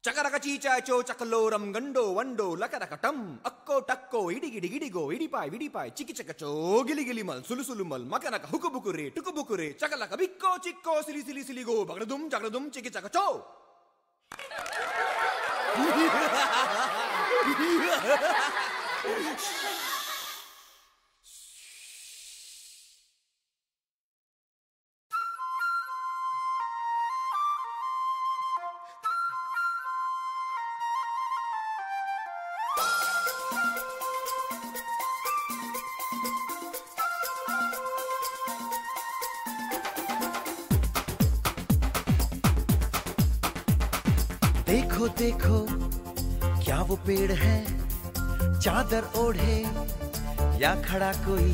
చకరక చీచాచో చకలోరం గండో వండో లకరకటం అక్కో టక్కో ఇడిగిడి గిడిగో ఇడిపాయ్ విడిపాయ్ చికిచకచో గిలిగిలి మల్ సులుసులు మల్ మకనక హుకుబుకురే టుకుబుకురే చకలక బిక్కో చిక్కో సిలి సిలి సిలిగో బగడదుం జగడదుం చికిచకచో. देखो देखो क्या वो पेड़ है, चादर ओढ़े या खड़ा कोई.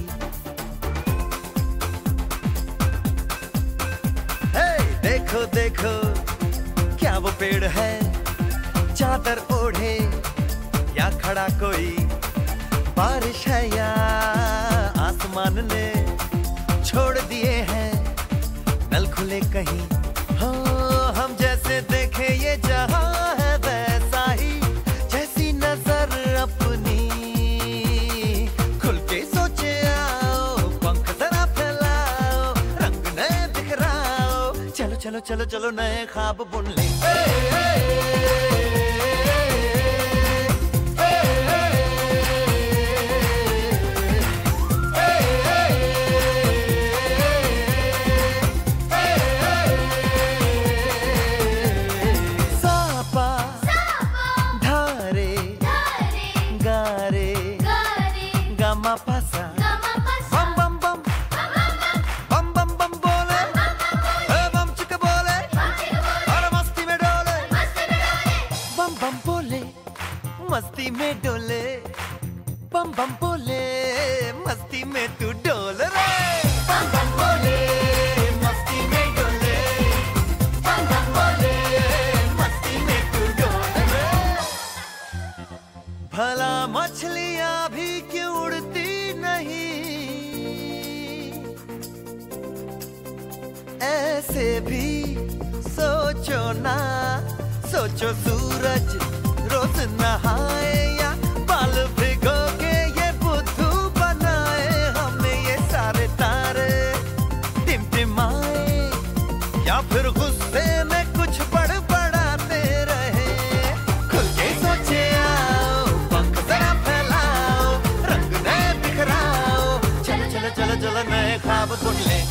हे देखो देखो क्या वो पेड़ है, चादर ओढ़े या खड़ा कोई. बारिश है या आसमान ने छोड़ दिए हैं नल खुले कहीं. हाँ हम जैसे देखे ये जहां है वैसा ही, जैसी नजर अपनी खुल के सोचे आओ. पंख जरा फैलाओ, रंग नए बिखराओ. चलो चलो चलो चलो नए ख्वाब बुन ले. मस्ती में डोले बम बम बोले, मस्ती में तू डोल रे. बम बम बोले मस्ती में डोले, बम बम बोले मस्ती में तू डोल रे. भला मछलियां भी क्यों उड़ती नहीं, ऐसे भी सोचो ना. सोचो सूरज रोज नहाए या बाल भिगो के ये बुद्धू बनाए. हमें ये सारे तारे टिमटिमाए या फिर गुस्से में कुछ बड़बड़ाते रहे. खुल के सोचे आओ, पंख जरा फैलाओ, रंग नए बिखराओ. चलो चलो चलो चलो नए ख्वाब बुन ले.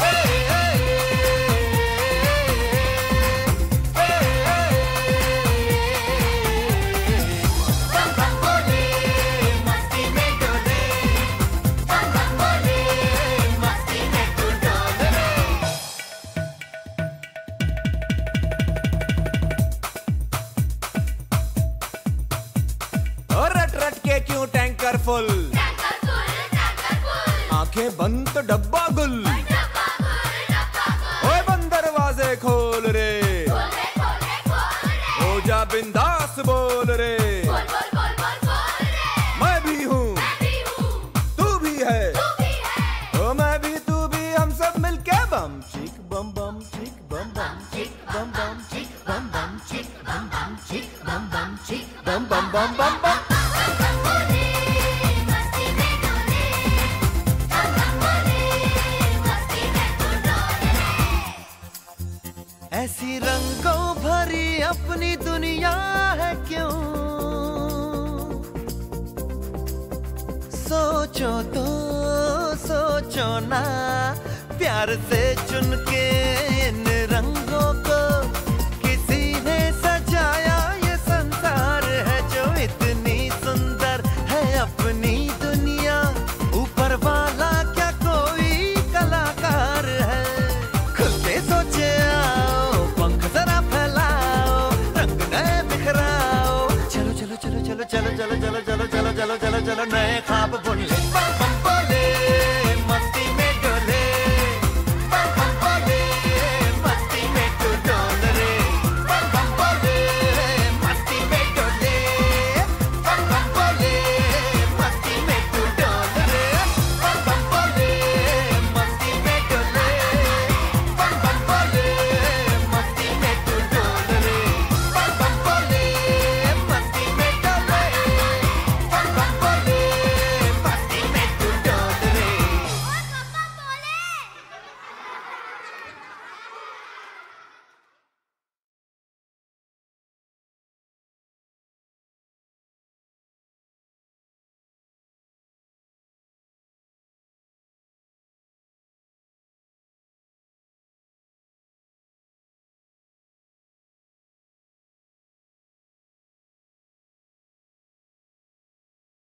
क्यों टैंकर फुल, आंखें बंद तो डब्बा गुल. ओए बंद दरवाजे खोल रे, हो जा बिंदास बोल रे. मैं भी हूँ तू भी है, ओ मैं भी तू भी, हम सब मिलके बम चिक बम बम चिक बम बम चिक बम बम चिक बम बम चिक बम बम चिक बम बम चिक बम बम बम बम बम. ऐसी रंगों भरी अपनी दुनिया है क्यों, सोचो तो सोचो ना. प्यार से चुन के इन रंगों को किसी ने सजाया. ये संसार है जो इतनी सुंदर है अपनी दुनिया. ऊपर वाला क्या कोई कलाकार है. खुल के सोचे आओ, पंख जरा फैलाओ, रंग नए बिखराओ. चलो चलो चलो चलो चलो चलो चलो चलो चलो चलो चलो चलो नए ख्वाब बुन ले.